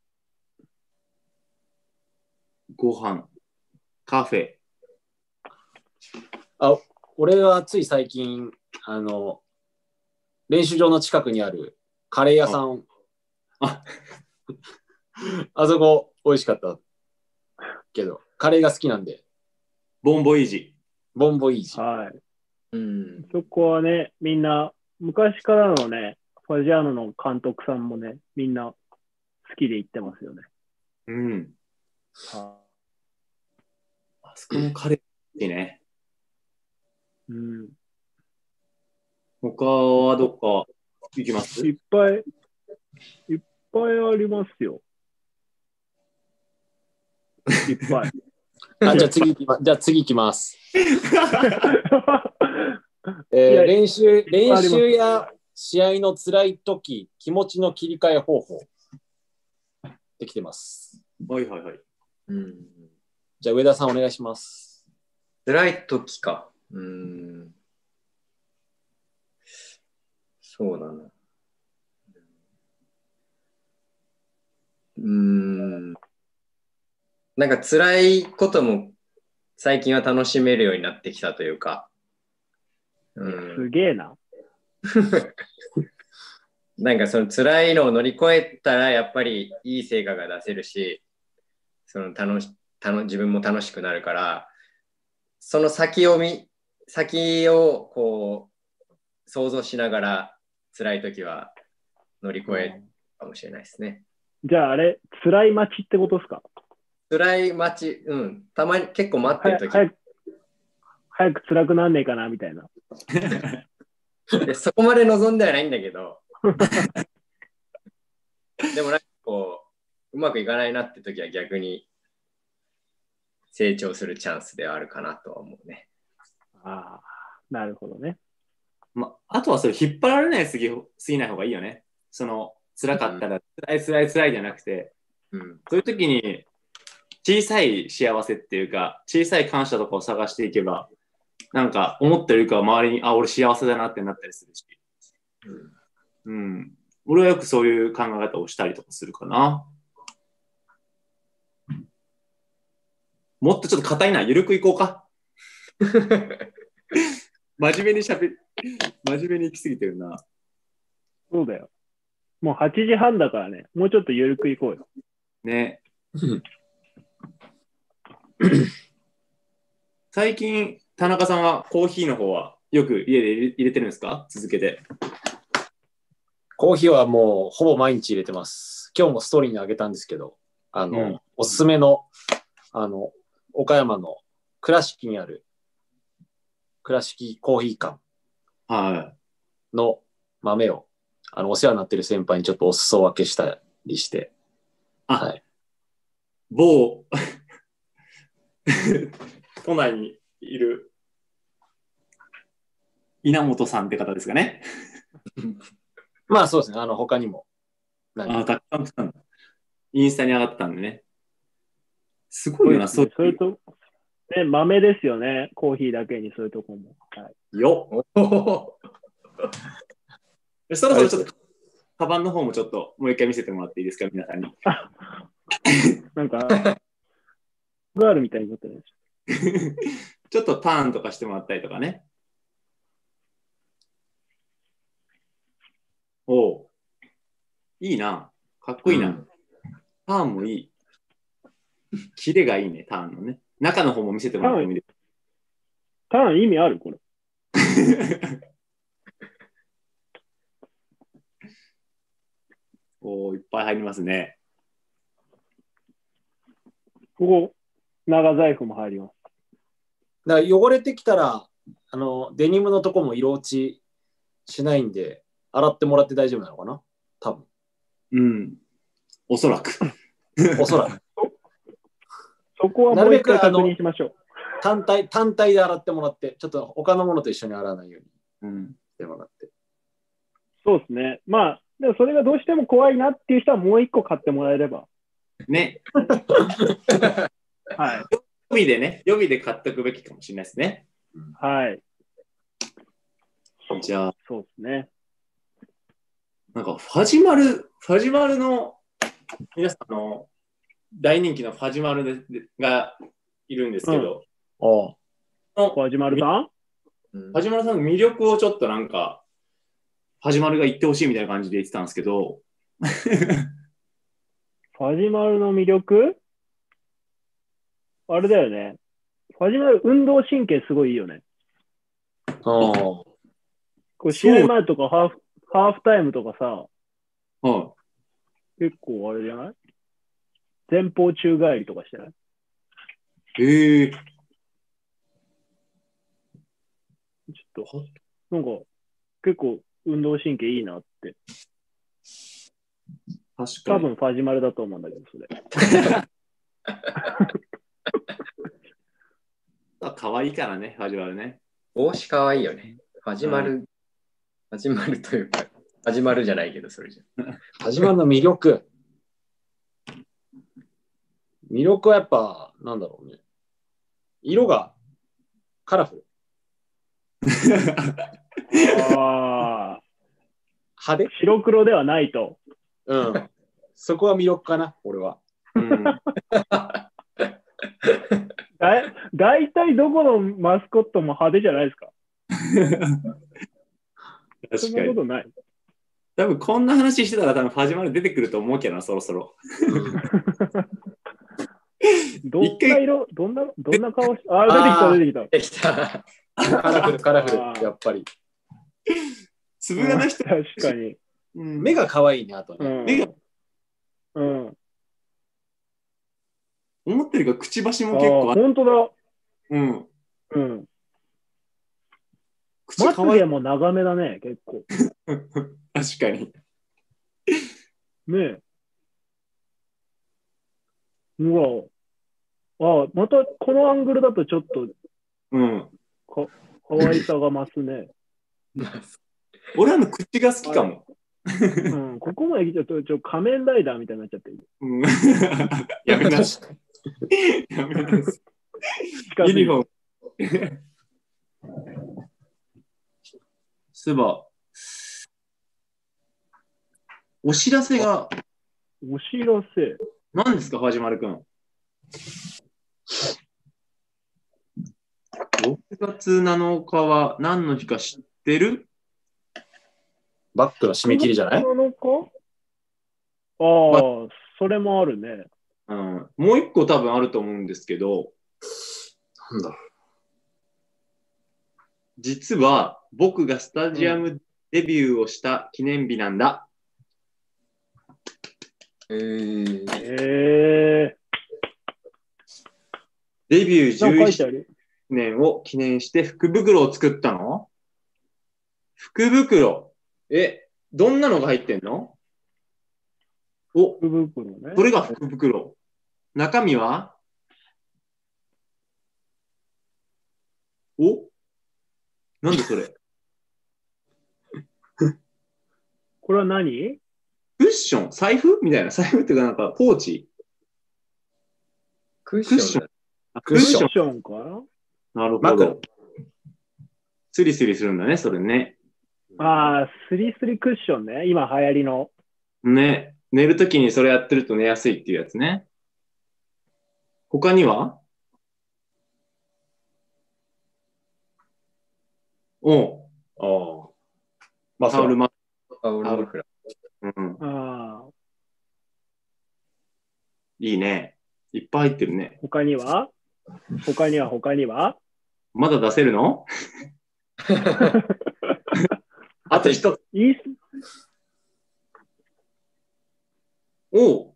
[SPEAKER 1] ご飯、カフェ。
[SPEAKER 3] あ、俺はつい最近、あの、練習場の近くにあるカレー屋さん。
[SPEAKER 1] あ,
[SPEAKER 3] あそこ美味しかったけど、カレーが好きなんで。
[SPEAKER 1] ボンボイージ。
[SPEAKER 3] ボンボイージ。
[SPEAKER 4] はい。
[SPEAKER 2] うん、
[SPEAKER 4] そこはね、みんな、昔からのね、ファジアーノの監督さんもね、みんな好きで行ってますよね。
[SPEAKER 1] うん。
[SPEAKER 4] は
[SPEAKER 1] あそこのカレーいいね。
[SPEAKER 4] うん。
[SPEAKER 1] 他はどっか行きます？
[SPEAKER 4] いっぱい、いっぱいありますよ。いっぱい。
[SPEAKER 3] あ、じゃあ次行きま、じゃあ次行きます。えー、練習、練習や試合の辛い時、気持ちの切り替え方法。できてます。
[SPEAKER 1] はいはいはい。
[SPEAKER 2] うん、
[SPEAKER 3] じゃあ上田さんお願いします。
[SPEAKER 2] 辛い時か。うん。そうだな。うん。なんか辛いことも最近は楽しめるようになってきたというか。
[SPEAKER 4] うん、すげえな。
[SPEAKER 2] なんかその辛いのを乗り越えたらやっぱりいい成果が出せるし、その楽し楽自分も楽しくなるから、その先を見先をこう想像しながら辛い時は乗り越えるかもしれないですね。
[SPEAKER 4] じゃああれ、辛い待ちってことですか？
[SPEAKER 2] 辛い待ち、うん、たまに結構待ってる時
[SPEAKER 4] 早く、早く辛くなんねえかなみたいな。
[SPEAKER 2] でそこまで望んではないんだけどでもなんかこううまくいかないなって時は逆に成長するチャンスではあるかなとは思うね。
[SPEAKER 4] ああ、なるほどね。
[SPEAKER 1] ま、あとはそれ引っ張られないすぎすぎない方がいいよね。その辛かったら、うん、辛い辛い辛いじゃなくて、うん、そういう時に小さい幸せっていうか小さい感謝とかを探していけばなんか思ってるよりかは周りにあ俺幸せだなってなったりするし、うん、うん、俺はよくそういう考え方をしたりとかするかな。もっとちょっと硬いな、ゆるくいこうか。真面目にしゃべ真面目に行き過ぎてるな。
[SPEAKER 4] そうだよ。もうはちじはんだからね、もうちょっとゆるくいこうよ。
[SPEAKER 1] ね。最近、田中さんはコーヒーの方はよく家で入れてるんですか？続けて。
[SPEAKER 3] コーヒーはもうほぼ毎日入れてます。今日もストーリーにあげたんですけど、あの、うん、おすすめの、あの、岡山の倉敷にある倉敷コーヒー館の豆を、あのお世話になってる先輩にちょっとお裾分けしたりして、
[SPEAKER 1] あ、はい、某都内にいる稲本さんって方ですかね。
[SPEAKER 3] まあそうですね。あの他にも
[SPEAKER 1] あたくさんインスタに上がってたんでね。すごいよな、
[SPEAKER 4] そういうと、ね、豆ですよね、コーヒーだけにそういうとこも。はい、
[SPEAKER 1] よっそろそろちょっと、カバンの方もちょっともう一回見せてもらっていいですか、皆さんに。
[SPEAKER 4] なんか、ガールみたいになってる。
[SPEAKER 1] ちょっとターンとかしてもらったりとかね。おう、いいな、かっこいいな。うん、ターンもいい。キレがいいね、ターンのね。中の方も見せてもらってもいいですか。
[SPEAKER 4] ターン意味あるこれ。
[SPEAKER 1] おー、いっぱい入りますね。
[SPEAKER 4] ここ、長財布も入ります。
[SPEAKER 3] だから汚れてきたら、あの、デニムのとこも色落ちしないんで、洗ってもらって大丈夫なのかな？多分。
[SPEAKER 1] うん。おそらく。
[SPEAKER 3] おそらく。
[SPEAKER 4] そこはもう一回確認しましょう。
[SPEAKER 3] 単体、単体で洗ってもらって、ちょっと他のものと一緒に洗わないようにしてもらって。
[SPEAKER 4] そうですね。まあ、でもそれがどうしても怖いなっていう人はもう一個買ってもらえれば。
[SPEAKER 1] ね。
[SPEAKER 4] はい。
[SPEAKER 1] 予備でね、予備で買っておくべきかもしれないですね。
[SPEAKER 4] はい。
[SPEAKER 1] じゃあ、
[SPEAKER 4] そうですね。
[SPEAKER 1] なんか、ファジマル、ファジマルの、皆さんの大人気のファジマルでがいるんですけど、
[SPEAKER 4] うん、ファジマルさん
[SPEAKER 1] ファジマルさんの魅力をちょっとなんか、ファジマルが言ってほしいみたいな感じで言ってたんですけど、
[SPEAKER 4] ファジマルの魅力あれだよね。ファジマル、運動神経すごいいいよね。
[SPEAKER 3] ああ。
[SPEAKER 4] これ試合前とかハーフ、ハーフタイムとかさ、
[SPEAKER 1] はい、
[SPEAKER 4] 結構あれじゃない？前方宙返りとかしてない？
[SPEAKER 1] へえー。
[SPEAKER 4] ちょっと、なんか、結構運動神経いいなって。
[SPEAKER 1] 確かに。
[SPEAKER 4] 多分ファジマルだと思うんだけど、それ。
[SPEAKER 1] かわいいからね、ファジマルね。
[SPEAKER 2] 帽子かわいいよね。ファジマル、うん、ファジマルというか、ファジマルじゃないけど、それじゃ。
[SPEAKER 3] ファジマルの魅力。魅力はやっぱ、なんだろうね。色がカラフル。
[SPEAKER 4] ああ。
[SPEAKER 3] 派手？
[SPEAKER 4] 白黒ではないと。
[SPEAKER 3] うん。そこは魅力かな、俺は。うん、
[SPEAKER 4] だ, だいたいどこのマスコットも派手じゃないですか。 そん
[SPEAKER 1] 確かに。
[SPEAKER 4] なことない。
[SPEAKER 1] 多分こんな話してたら多分ファジマル出てくると思うけどな、そろそろ。
[SPEAKER 4] どんな色、どんな、どんな顔し、あ
[SPEAKER 3] あー
[SPEAKER 4] ー、出てきた、出てきた。
[SPEAKER 2] できた。
[SPEAKER 3] カラフル、カラフル
[SPEAKER 4] あ、ー
[SPEAKER 3] やっぱり。
[SPEAKER 1] つぶらな人、
[SPEAKER 4] 確かに。
[SPEAKER 1] うん
[SPEAKER 3] 目が可愛いね、あとね。
[SPEAKER 4] うん。
[SPEAKER 1] 目が
[SPEAKER 4] うん。
[SPEAKER 1] 思ってるかくちばし
[SPEAKER 4] あ
[SPEAKER 1] も結構
[SPEAKER 4] あ、
[SPEAKER 1] ある。
[SPEAKER 4] 本当だ。
[SPEAKER 1] うん。
[SPEAKER 4] うん。
[SPEAKER 1] 口かわいい。
[SPEAKER 4] まつげも長めだね、結構。
[SPEAKER 1] 確かに。
[SPEAKER 4] ねえ。うわ。ああ、またこのアングルだとちょっと
[SPEAKER 1] うん。
[SPEAKER 4] か可愛さが増すね。
[SPEAKER 1] 俺あの口が好きかも。
[SPEAKER 4] うん、ここまで来ちゃうと、ちょ仮面ライダーみたいになっちゃってる。
[SPEAKER 1] うん、やめなさい。やめなさい。
[SPEAKER 4] 近づいて
[SPEAKER 1] ユニフォーム。そういえば、お知らせが
[SPEAKER 4] お知らせ。
[SPEAKER 1] 何ですか、ファジマルくん。ろくがつなのかは何の日か知ってる？
[SPEAKER 3] バックの締め切りじゃない？
[SPEAKER 4] なのかああ、それもあるね。
[SPEAKER 1] うん、もう一個多分あると思うんですけど、
[SPEAKER 3] なんだろ
[SPEAKER 1] 実は僕がスタジアムデビューをした記念日なんだ。
[SPEAKER 2] えー、
[SPEAKER 4] ええ
[SPEAKER 1] デビュー
[SPEAKER 4] ー。なんか書い
[SPEAKER 1] 11
[SPEAKER 4] てある。
[SPEAKER 1] 年を記念して福袋を作ったの？福袋。え、どんなのが入ってんの？お、
[SPEAKER 4] 福袋ね。
[SPEAKER 1] それが福袋。中身は？お、なんでそれ？
[SPEAKER 4] これは何？
[SPEAKER 1] クッション？財布みたいな。財布っていうかなんかポーチ。
[SPEAKER 2] クッションだ。
[SPEAKER 1] あ
[SPEAKER 3] クッション
[SPEAKER 4] クッションかな。
[SPEAKER 1] なるほ
[SPEAKER 3] 枕
[SPEAKER 1] ど。スリスリするんだね、それね。
[SPEAKER 4] ああ、スリスリクッションね。今流行りの。
[SPEAKER 1] ね。寝るときにそれやってると寝やすいっていうやつね。他には？おう。
[SPEAKER 3] う。ああ。まあ、
[SPEAKER 1] タオルマ
[SPEAKER 2] タオルマフラ
[SPEAKER 1] うん。
[SPEAKER 4] ああ、
[SPEAKER 1] いいね。いっぱい入ってるね。
[SPEAKER 4] 他には他には他には
[SPEAKER 1] まだ出せるの？あと一つ。
[SPEAKER 4] いいっす。
[SPEAKER 1] おう。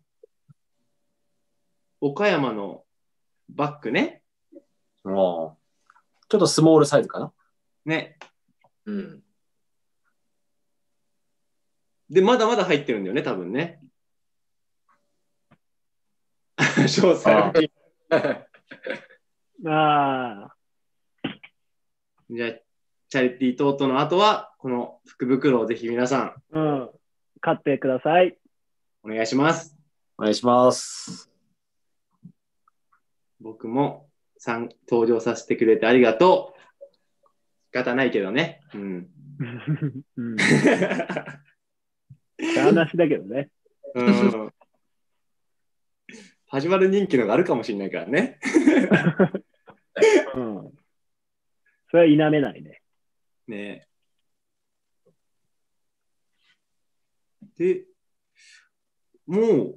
[SPEAKER 1] 岡山のバッグね。
[SPEAKER 3] ああ。ちょっとスモールサイズかな。
[SPEAKER 1] ね。
[SPEAKER 2] ー。うん。
[SPEAKER 1] で、まだまだ入ってるんだよね、多分ね。詳細は聞い
[SPEAKER 4] ああ、
[SPEAKER 1] じゃあ、チャリティー等々の後は、この福袋をぜひ皆さん、
[SPEAKER 4] うん。買ってください。
[SPEAKER 1] お願いします。
[SPEAKER 3] お願いします。
[SPEAKER 1] 僕もさん登場させてくれてありがとう。仕方ないけどね。うん。
[SPEAKER 4] うん。話だけどね。
[SPEAKER 1] うん。始まる人気のがあるかもしれないからね。
[SPEAKER 4] うん。それは否めないね。
[SPEAKER 1] ねで、もう、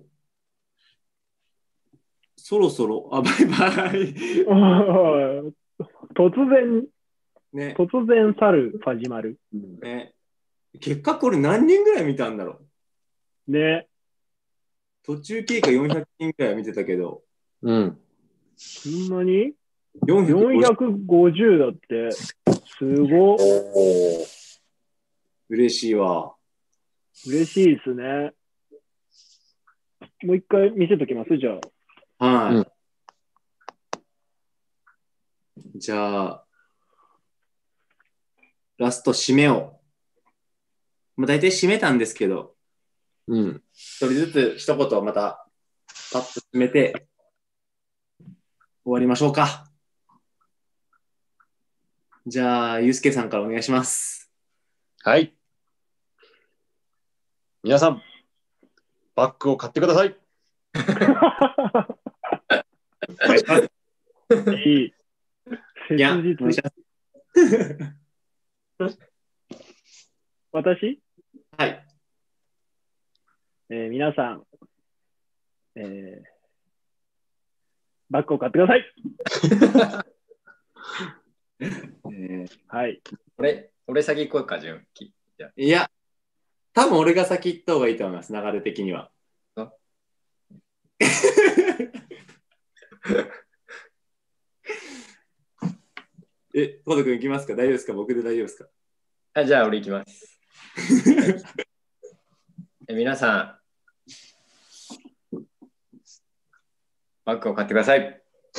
[SPEAKER 1] そろそろ、あ、バイバイ。
[SPEAKER 4] おい突然、
[SPEAKER 1] ね、
[SPEAKER 4] 突然去るファジマル。
[SPEAKER 1] ね。結果これ何人ぐらい見たんだろう。
[SPEAKER 4] ね。
[SPEAKER 1] 途中経過よんひゃくにんぐらいは見てたけど、
[SPEAKER 3] うん。
[SPEAKER 4] そんなに
[SPEAKER 1] よんひゃくごじゅう
[SPEAKER 4] ?よんひゃくごじゅうだって、すごっ。
[SPEAKER 3] お
[SPEAKER 1] 嬉しいわ。
[SPEAKER 4] 嬉しいですね。もう一回見せときますじゃあ。
[SPEAKER 1] はい。
[SPEAKER 3] うん
[SPEAKER 1] じゃあ、ラスト締めを。まあ、大体締めたんですけど、
[SPEAKER 3] うん。
[SPEAKER 1] 一人ずつ一言またパッと締めて終わりましょうか。じゃあ、ゆうすけさんからお願いします。
[SPEAKER 3] はい。皆さん、バッグを買ってください。
[SPEAKER 1] お願いします。
[SPEAKER 4] いい。切
[SPEAKER 1] いや、お願いし
[SPEAKER 4] 実。
[SPEAKER 1] ます。
[SPEAKER 4] 私、
[SPEAKER 1] はい。
[SPEAKER 4] えー皆さん、えーバッグを買ってください。
[SPEAKER 1] えー
[SPEAKER 4] はい。
[SPEAKER 2] 俺、俺先行こうか、順。きじゃ
[SPEAKER 1] いや、多分俺が先行った方がいいと思います、流れ的には。
[SPEAKER 2] あ
[SPEAKER 1] え、コト君行きますか？大丈夫ですか？僕で大丈夫ですか？
[SPEAKER 2] あじゃあ、俺行きます。え皆さん、バッグを買ってください。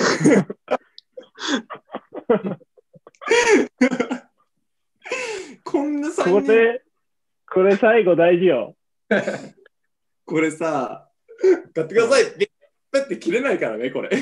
[SPEAKER 1] こんな
[SPEAKER 4] こ
[SPEAKER 1] さんにん、
[SPEAKER 4] れ、これ最後大事よ。
[SPEAKER 1] これさ、買ってくださいってペッて切れないからね、これ。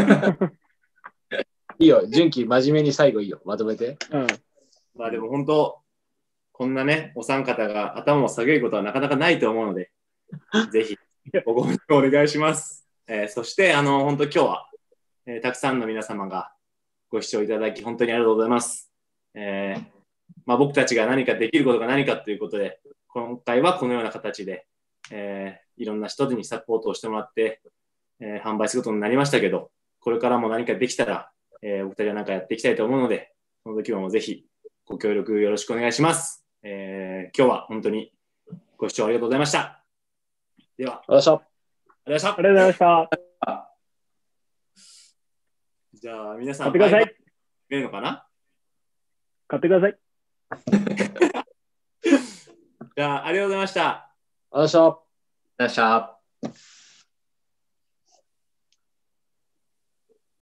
[SPEAKER 3] いいよ、純喜、真面目に最後いいよ、まとめて。
[SPEAKER 4] うん。
[SPEAKER 1] まあでも本当、こんなね、お三方が頭を下げることはなかなかないと思うので、ぜひごご協力お願いします。えーそして、あの、本当今日は、えーたくさんの皆様がご視聴いただき、本当にありがとうございます。えーまあ、僕たちが何かできることが何かということで、今回はこのような形で、えーいろんな人にサポートをしてもらって、えー販売することになりましたけど、これからも何かできたら、えー僕たちは何かやっていきたいと思うので、その時はもうぜひご協力よろしくお願いします。えー今日は本当にご視聴ありがとうございました。では、
[SPEAKER 3] よいしょ。
[SPEAKER 1] ありがとうご
[SPEAKER 4] ありがとうございました。
[SPEAKER 1] ざいました。じゃあ、皆さん、
[SPEAKER 4] 買ってください。
[SPEAKER 1] バイバイ見えるのかな？
[SPEAKER 4] 買ってください。
[SPEAKER 1] じゃあ、ありがとうございました。
[SPEAKER 3] よいしょ。
[SPEAKER 2] よっしゃ。